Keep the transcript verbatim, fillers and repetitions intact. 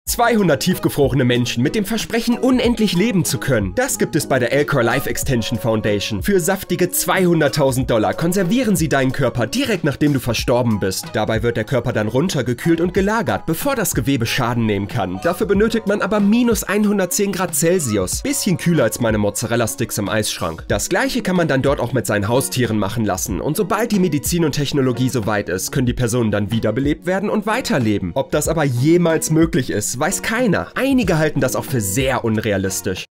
zweihundert tiefgefrorene Menschen mit dem Versprechen, unendlich leben zu können. Das gibt es bei der Alcor Life Extension Foundation. Für saftige zweihunderttausend Dollar konservieren sie deinen Körper direkt nachdem du verstorben bist. Dabei wird der Körper dann runtergekühlt und gelagert, bevor das Gewebe Schaden nehmen kann. Dafür benötigt man aber minus hundertzehn Grad Celsius. Bisschen kühler als meine Mozzarella-Sticks im Eisschrank. Das gleiche kann man dann dort auch mit seinen Haustieren machen lassen. Und sobald die Medizin und Technologie soweit ist, können die Personen dann wiederbelebt werden und weiterleben. Ob das aber jemals möglich ist, weiß keiner. Einige halten das auch für sehr unrealistisch.